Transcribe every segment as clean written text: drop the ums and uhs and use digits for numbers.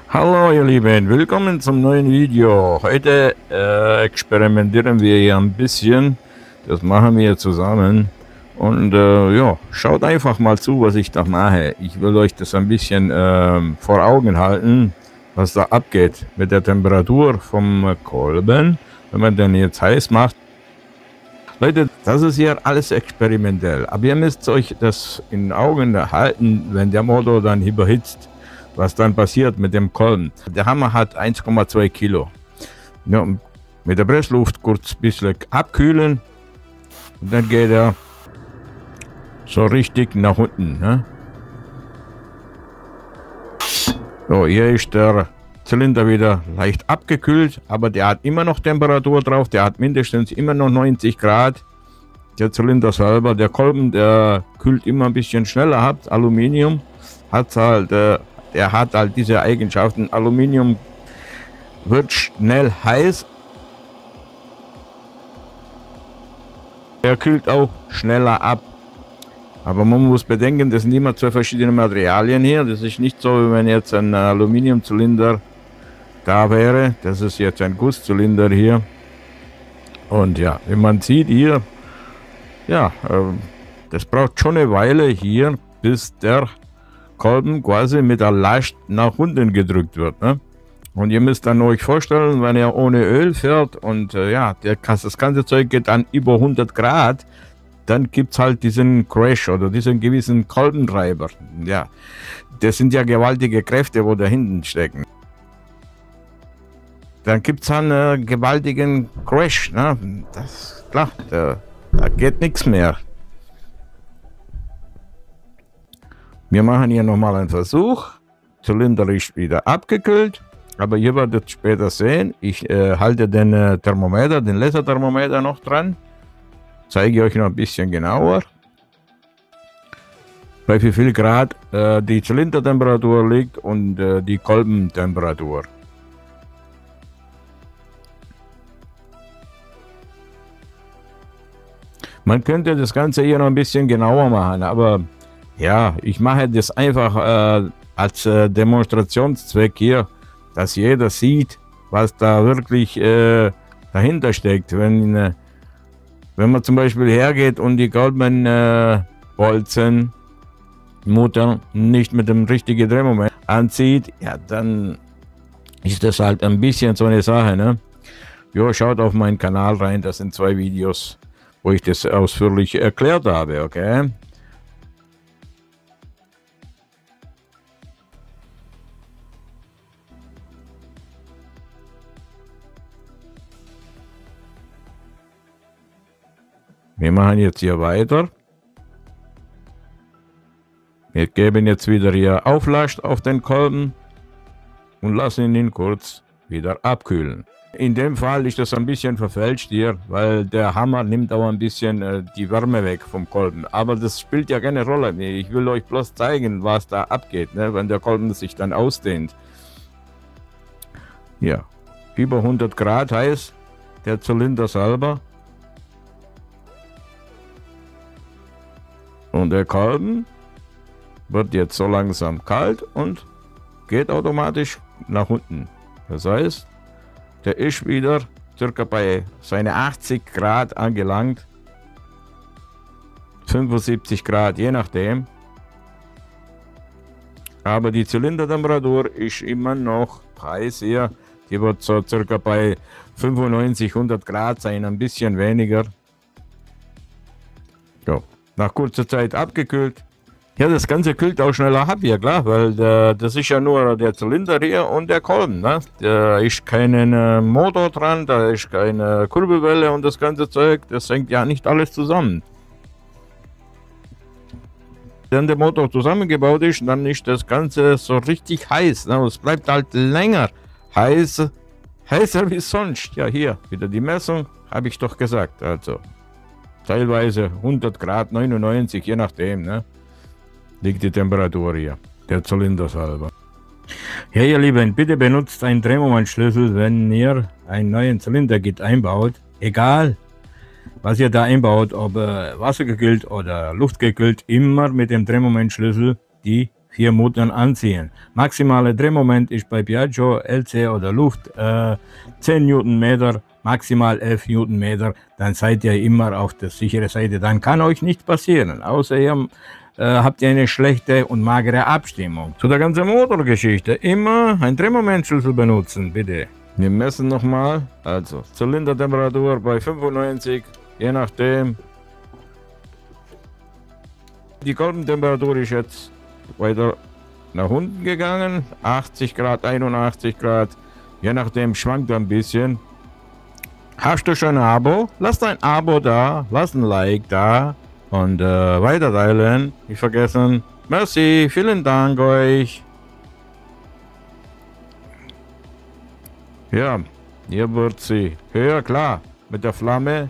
Hallo ihr Lieben, willkommen zum neuen Video. Heute experimentieren wir hier ein bisschen. Das machen wir zusammen. Und ja, schaut einfach mal zu, was ich da mache. Ich will euch das ein bisschen vor Augen halten, was da abgeht mit der Temperatur vom Kolben, wenn man den jetzt heiß macht. Leute, das ist hier alles experimentell. Aber ihr müsst euch das in Augen halten, wenn der Motor dann überhitzt, was dann passiert mit dem Kolben. Der Hammer hat 1,2 Kilo. Ja, mit der Pressluft kurz ein bisschen abkühlen und dann geht er so richtig nach unten. Ne? So, hier ist der Zylinder wieder leicht abgekühlt, aber der hat immer noch Temperatur drauf, der hat mindestens immer noch 90 Grad. Der Zylinder selber, der Kolben, der kühlt immer ein bisschen schneller ab. Aluminium hat halt, er hat halt diese Eigenschaften. Aluminium wird schnell heiß. Er kühlt auch schneller ab. Aber man muss bedenken, das sind immer zwei verschiedene Materialien hier. Das ist nicht so, wie wenn jetzt ein Aluminiumzylinder da wäre. Das ist jetzt ein Gusszylinder hier. Und ja, wie man sieht hier, ja, das braucht schon eine Weile hier, bis der Kolben quasi mit der Last nach unten gedrückt wird. Ne? Und ihr müsst dann euch vorstellen, wenn er ohne Öl fährt und ja, das ganze Zeug geht dann über 100 Grad, dann gibt es halt diesen Crash oder diesen gewissen Kolbentreiber. Ja, das sind ja gewaltige Kräfte, wo da hinten stecken. Dann gibt es einen gewaltigen Crash. Ne? Das ist klar, da geht nichts mehr. Wir machen hier nochmal einen Versuch. Zylinder ist wieder abgekühlt, aber ihr werdet später sehen, ich halte den Thermometer, den Laserthermometer noch dran. Zeige euch noch ein bisschen genauer, bei wie viel Grad die Zylindertemperatur liegt und die Kolbentemperatur. Man könnte das Ganze hier noch ein bisschen genauer machen, aber ja, ich mache das einfach als Demonstrationszweck hier, dass jeder sieht, was da wirklich dahinter steckt. Wenn man zum Beispiel hergeht und die Kolbenbolzen Mutter nicht mit dem richtigen Drehmoment anzieht, ja, dann ist das halt ein bisschen so eine Sache. Ne? Jo, schaut auf meinen Kanal rein, das sind 2 Videos, wo ich das ausführlich erklärt habe, okay? Wir machen jetzt hier weiter. Wir geben jetzt wieder hier Auflast auf den Kolben und lassen ihn kurz wieder abkühlen. In dem Fall ist das ein bisschen verfälscht hier, weil der Hammer nimmt auch ein bisschen die Wärme weg vom Kolben. Aber das spielt ja keine Rolle. Ich will euch bloß zeigen, was da abgeht, ne, wenn der Kolben sich dann ausdehnt. Ja, über 100 Grad heiß der Zylinder selber. Und der Kolben wird jetzt so langsam kalt und geht automatisch nach unten. Das heißt, der ist wieder circa bei seine 80 Grad angelangt. 75 Grad, je nachdem. Aber die Zylindertemperatur ist immer noch heiß hier. Die wird so circa bei 95, 100 Grad sein, ein bisschen weniger. So. Nach kurzer Zeit abgekühlt. Ja, das Ganze kühlt auch schneller ab hier, klar, weil das ist ja nur der Zylinder hier und der Kolben. Ne? Da ist kein Motor dran, da ist keine Kurbelwelle und das ganze Zeug, das hängt ja nicht alles zusammen. Wenn der Motor zusammengebaut ist, dann ist das Ganze so richtig heiß. Ne? Es bleibt halt länger heißer wie sonst. Ja, hier wieder die Messung, habe ich doch gesagt. Also teilweise 100 Grad, 99, je nachdem, ne, liegt die Temperatur hier, der Zylinder selber. Ja, ihr Lieben, bitte benutzt einen Drehmomentschlüssel, wenn ihr einen neuen Zylinderkit einbaut. Egal, was ihr da einbaut, ob wassergekühlt oder luftgekühlt, immer mit dem Drehmomentschlüssel die 4 Motoren anziehen. Maximale Drehmoment ist bei Piaggio, LC oder Luft 10 Newtonmeter, maximal 11 Newtonmeter. Dann seid ihr immer auf der sicheren Seite. Dann kann euch nichts passieren, außer ihr habt ihr eine schlechte und magere Abstimmung. Zu der ganzen Motorgeschichte immer ein Drehmomentschlüssel benutzen, bitte. Wir messen nochmal, also Zylindertemperatur bei 95, je nachdem. Die Kolbentemperatur ist jetzt weiter nach unten gegangen, 80 Grad, 81 Grad, je nachdem schwankt ein bisschen. Hast du schon ein Abo? Lass ein Abo da, lass ein Like da und weiterteilen, nicht vergessen. Merci, vielen Dank euch. Ja, hier wird sie höher, klar, mit der Flamme.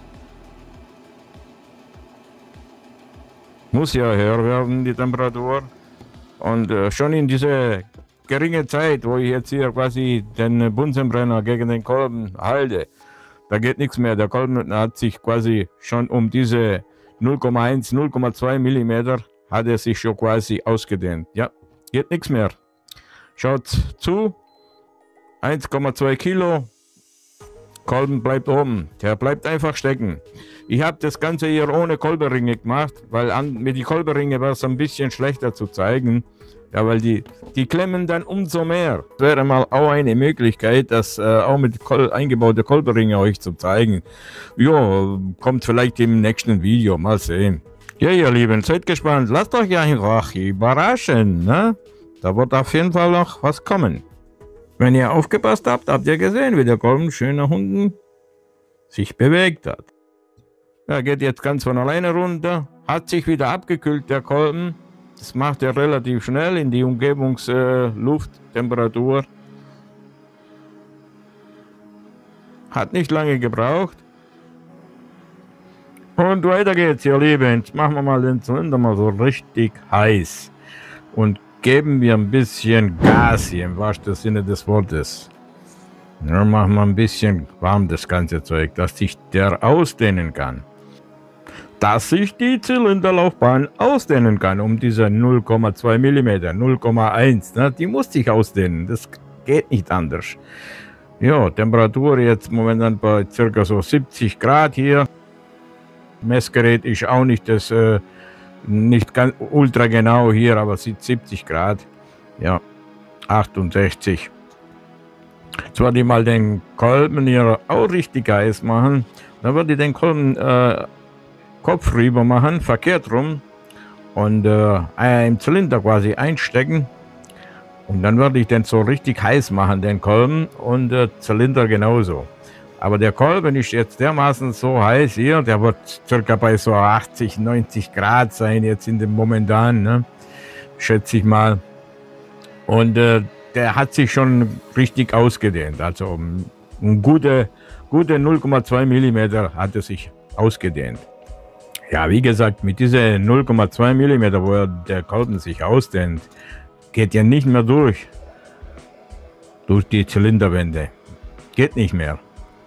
Muss ja höher werden, die Temperatur. Und schon in diese geringe Zeit, wo ich jetzt hier quasi den Bunsenbrenner gegen den Kolben halte, da geht nichts mehr. Der Kolben hat sich quasi schon um diese 0,1, 0,2 Millimeter hat er sich schon quasi ausgedehnt. Ja, geht nichts mehr. Schaut zu, 1,2 Kilo, Kolben bleibt oben, der bleibt einfach stecken. Ich habe das Ganze hier ohne Kolbenringe gemacht, weil mit den Kolbenringen war es ein bisschen schlechter zu zeigen. Ja, weil die klemmen dann umso mehr. Das wäre mal auch eine Möglichkeit, das auch mit eingebauten Kolbenringen euch zu zeigen. Ja, kommt vielleicht im nächsten Video, mal sehen. Ja, ihr Lieben, seid gespannt, lasst euch einfach überraschen, ne? Da wird auf jeden Fall noch was kommen. Wenn ihr aufgepasst habt, habt ihr gesehen, wie der Kolben schön nach unten sich bewegt hat. Er geht jetzt ganz von alleine runter, hat sich wieder abgekühlt, der Kolben. Das macht er relativ schnell in die Umgebungslufttemperatur. Hat nicht lange gebraucht. Und weiter geht's, ihr Lieben. Jetzt machen wir mal den Zylinder mal so richtig heiß. Und geben wir ein bisschen Gas hier, im wahrsten Sinne des Wortes. Ja, machen wir ein bisschen warm das ganze Zeug, dass sich der ausdehnen kann. Dass sich die Zylinderlaufbahn ausdehnen kann, um diese 0,2 mm, 0,1, ne, die muss sich ausdehnen, das geht nicht anders. Ja, Temperatur jetzt momentan bei ca. so 70 Grad hier. Messgerät ist auch nicht das, nicht ganz ultra genau hier, aber sieht 70 Grad. Ja, 68. Jetzt werde ich mal den Kolben hier auch richtig heiß machen. Dann werde ich den Kolben Kopf rüber machen, verkehrt rum und im Zylinder quasi einstecken und dann werde ich den so richtig heiß machen, den Kolben und der Zylinder genauso. Aber der Kolben ist jetzt dermaßen so heiß hier, der wird circa bei so 80, 90 Grad sein jetzt in dem momentan, ne? Schätze ich mal. Und der hat sich schon richtig ausgedehnt, also ein gute 0,2 mm hat er sich ausgedehnt. Ja, wie gesagt, mit dieser 0,2 mm, wo der Kolben sich ausdehnt, geht ja nicht mehr durch die Zylinderwände. Geht nicht mehr.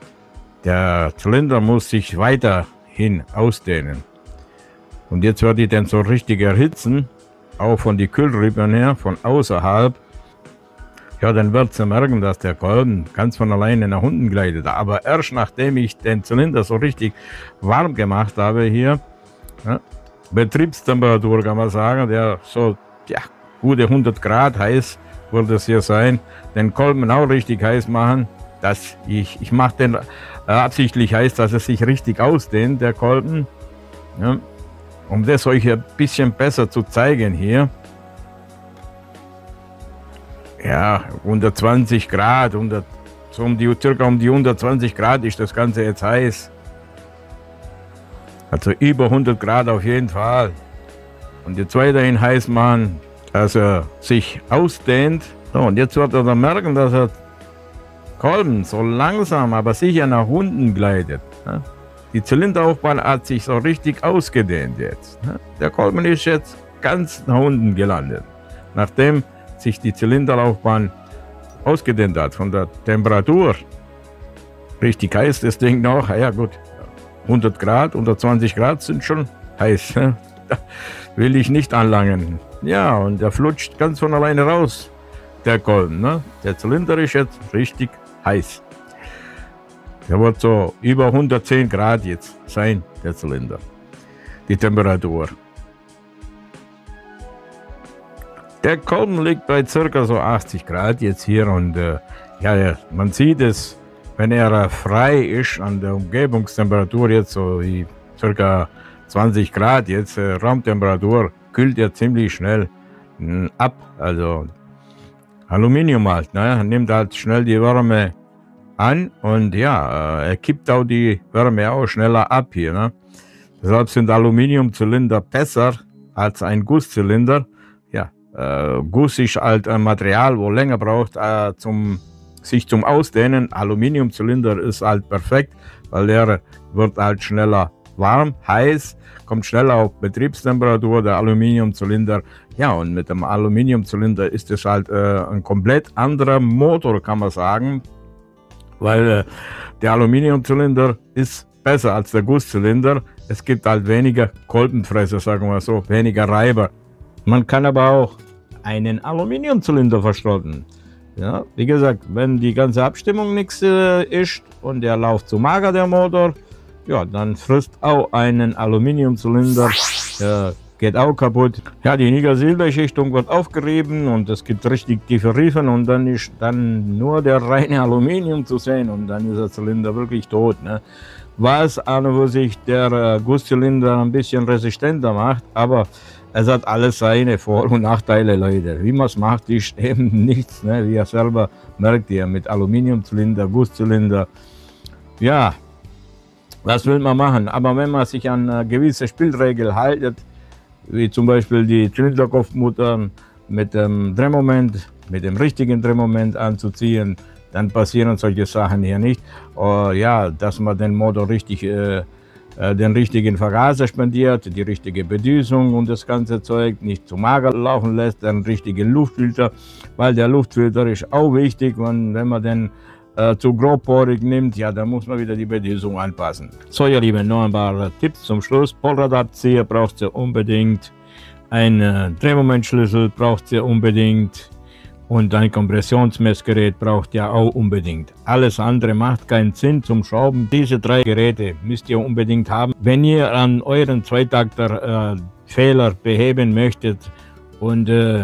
Der Zylinder muss sich weiterhin ausdehnen. Und jetzt werde ich den so richtig erhitzen, auch von den Kühlrippen her, von außerhalb. Ja, dann wird ihr merken, dass der Kolben ganz von alleine nach unten gleitet. Aber erst nachdem ich den Zylinder so richtig warm gemacht habe hier, ja, Betriebstemperatur kann man sagen, der so ja, gute 100 Grad heiß wird es hier sein, den Kolben auch richtig heiß machen. Dass ich mache den absichtlich heiß, dass es sich richtig ausdehnt, der Kolben. Ja, um das euch ein bisschen besser zu zeigen hier. Ja, 120 Grad, so circa um die 120 Grad ist das Ganze jetzt heiß. Also über 100 Grad auf jeden Fall. Und jetzt weiterhin heiß machen, dass er sich ausdehnt. So, und jetzt wird er dann merken, dass er Kolben so langsam, aber sicher nach unten gleitet. Ja. Die Zylinderaufbahn hat sich so richtig ausgedehnt jetzt. Ja. Der Kolben ist jetzt ganz nach unten gelandet. Nachdem sich die Zylinderlaufbahn ausgedehnt hat von der Temperatur. Richtig heiß das Ding noch. Ja gut, 100 Grad, 120 Grad sind schon heiß. Da will ich nicht anlangen. Ja, und der flutscht ganz von alleine raus, der Kolben. Ne? Der Zylinder ist jetzt richtig heiß. Der wird so über 110 Grad jetzt sein, der Zylinder. Die Temperatur. Der Kolben liegt bei ca. so 80 Grad jetzt hier und ja, man sieht es, wenn er frei ist an der Umgebungstemperatur jetzt so wie ca. 20 Grad jetzt Raumtemperatur, kühlt er ziemlich schnell ab. Also Aluminium halt, ne? Nimmt halt schnell die Wärme an und ja, er kippt auch die Wärme auch schneller ab hier. Ne? Deshalb sind Aluminiumzylinder besser als ein Gusszylinder. Ja, Guss ist halt ein Material, wo länger braucht sich zum Ausdehnen. Aluminiumzylinder ist halt perfekt, weil der wird halt schneller warm, heiß, kommt schneller auf Betriebstemperatur, der Aluminiumzylinder. Ja, und mit dem Aluminiumzylinder ist es halt ein komplett anderer Motor, kann man sagen, weil der Aluminiumzylinder ist besser als der Gusszylinder. Es gibt halt weniger Kolbenfresser, sagen wir so, weniger Reiber. Man kann aber auch einen Aluminiumzylinder verschrotten. Ja, wie gesagt, wenn die ganze Abstimmung nichts ist und der läuft zu mager, der Motor, ja, dann frisst auch einen Aluminiumzylinder, geht auch kaputt. Ja, die Nickel-Silber-Schichtung wird aufgerieben und es gibt richtig tiefe Riefen und dann ist dann nur der reine Aluminium zu sehen und dann ist der Zylinder wirklich tot. Ne? Was an und für sich der Gusszylinder ein bisschen resistenter macht, aber es hat alles seine Vor- und Nachteile, Leute. Wie man es macht, ist eben nichts. Ne? Wie ihr selber merkt, ihr mit Aluminiumzylinder, Gusszylinder. Ja, was will man machen? Aber wenn man sich an eine gewisse Spielregel haltet, wie zum Beispiel die Zylinderkopfmutter mit dem Drehmoment, mit dem richtigen Drehmoment anzuziehen, dann passieren solche Sachen hier nicht. Ja, dass man den Motor richtig den richtigen Vergaser spendiert, die richtige Bedüsung und das ganze Zeug nicht zu mager laufen lässt, den richtigen Luftfilter, weil der Luftfilter ist auch wichtig und wenn man den zu grobporig nimmt, ja, dann muss man wieder die Bedüsung anpassen. So, ihr Lieben, noch ein paar Tipps zum Schluss. Polradabzieher braucht ihr unbedingt, ein Drehmomentschlüssel braucht ihr unbedingt und ein Kompressionsmessgerät braucht ihr auch unbedingt. Alles andere macht keinen Sinn zum Schrauben. Diese 3 Geräte müsst ihr unbedingt haben. Wenn ihr an euren Zweitakter Fehler beheben möchtet und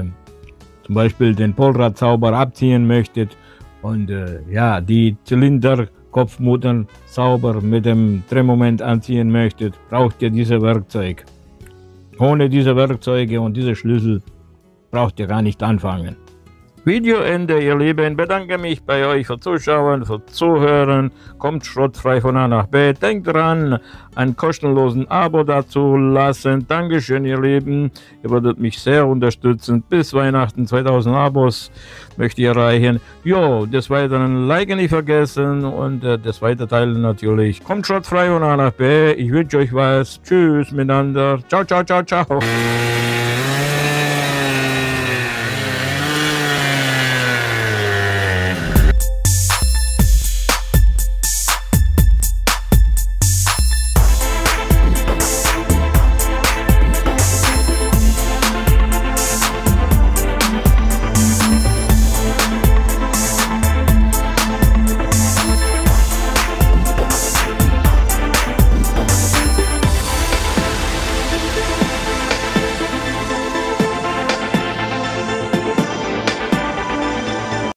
zum Beispiel den Polrad-Zauber abziehen möchtet und ja, die Zylinderkopfmuttern sauber mit dem Drehmoment anziehen möchtet, braucht ihr diese Werkzeug. Ohne diese Werkzeuge und diese Schlüssel braucht ihr gar nicht anfangen. Videoende, ihr Lieben. Bedanke mich bei euch für Zuschauen, für Zuhören. Kommt schrottfrei von A nach B. Denkt dran, einen kostenlosen Abo dazu lassen. Dankeschön, ihr Lieben. Ihr würdet mich sehr unterstützen. Bis Weihnachten 2000 Abos möchte ich erreichen. Jo, des Weiteren liken nicht vergessen und des Weiterteilen natürlich. Kommt schrottfrei von A nach B. Ich wünsche euch was. Tschüss miteinander. Ciao, ciao, ciao, ciao.